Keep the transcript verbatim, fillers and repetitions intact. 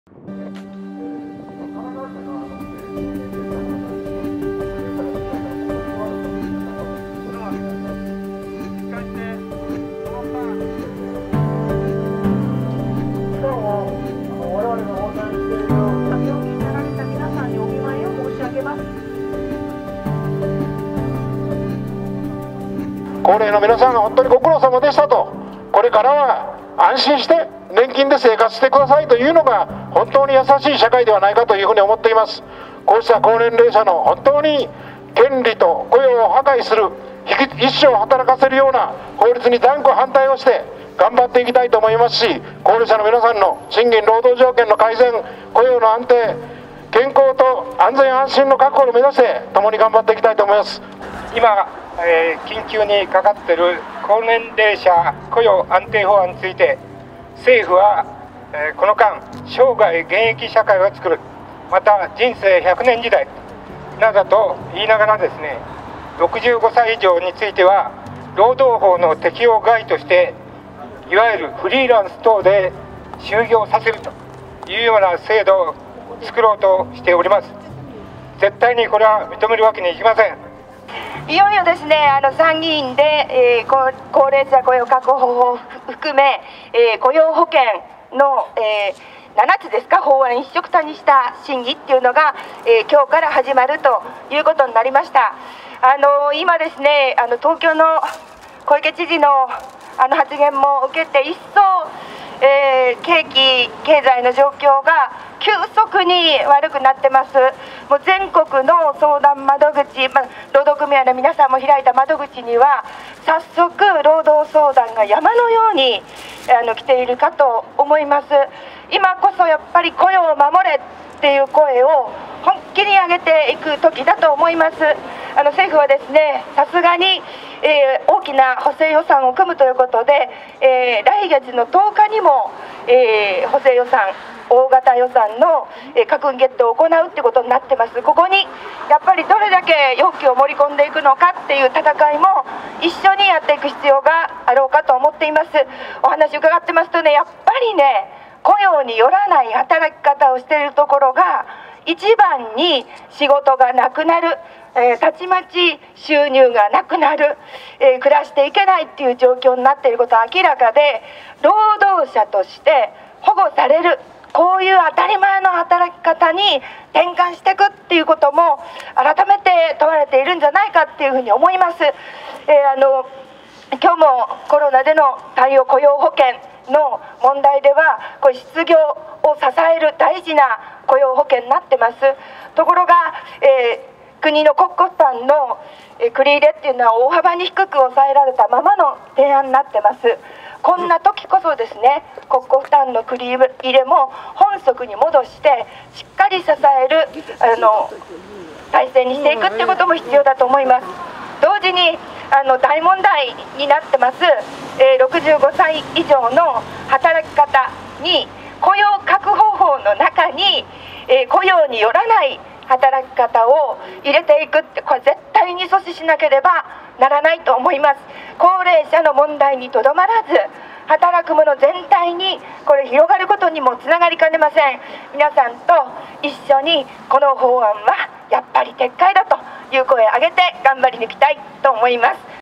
高齢の皆さん本当にご苦労様でしたと、これからは安心して年金で生活してくださいというのが本当に優しい社会ではないかというふうに思っています。こうした高年齢者の本当に権利と雇用を破壊する、一生働かせるような法律に断固反対をして頑張っていきたいと思いますし、高齢者の皆さんの賃金労働条件の改善、雇用の安定、健康と安全安心の確保を目指して共に頑張っていきたいと思います。 今、えー、緊急にかかっている高年齢者雇用安定法案について、政府は、えー、この間生涯現役社会を作る、また人生ひゃくねん時代などと言いながらですね、ろくじゅうごさい以上については労働法の適用外として、いわゆるフリーランス等で就業させるというような制度を作ろうとしております。絶対にこれは認めるわけにいきません。 いよいよですね、あの参議院で、えー、高齢者雇用確保法を含め、えー、雇用保険の、えー、ななつですか、法案一緒くたにした審議っていうのが、えー、今日から始まるということになりました。あのー、今ですね、あの東京の小池知事のあの発言も受けて、一層、えー、景気経済の状況が急速に悪くなってます。もう全国の相談窓口、まあ、労働組合の皆さんも開いた窓口には早速労働相談が山のようにあの来ているかと思います。今こそやっぱり雇用を守れっていう声を本気に上げていく時だと思います。あの政府はですね、さすがに、えー、大きな補正予算を組むということで、えー、来月のとおかにも、えー、補正予算、大型予算の、えー、閣議決定を行うということになってます。ここにやっぱりどれだけ要求を盛り込んでいくのかっていう戦いも一緒にやっていく必要があろうかと思っています。お話伺ってますとね、やっぱりね、雇用によらない働き方をしているところが一番に仕事がなくなる、えー、たちまち収入がなくなる、えー、暮らしていけないっていう状況になっていることは明らかで、労働者として保護される、こういう当たり前の働き方に転換していくっていうことも改めて問われているんじゃないかっていうふうに思います。えー、あの今日もコロナでの対応雇用保険の問題では、これ失業を支える大事な雇用保険になってます。ところが、えー国の国庫負担の繰り入れっていうのは大幅に低く抑えられたままの提案になってます。こんな時こそですね、国庫負担の繰り入れも本則に戻してしっかり支えるあの体制にしていくっていうことも必要だと思います。同時にあの大問題になってます、えー、ろくじゅうごさい以上の働き方に雇用確保法の中に、えー、雇用によらない働き方を入れていくって、これ絶対に阻止しなければならないと思います。高齢者の問題にとどまらず、働く者全体にこれ広がることにもつながりかねません。皆さんと一緒にこの法案はやっぱり撤回だという声を上げて頑張り抜きたいと思います。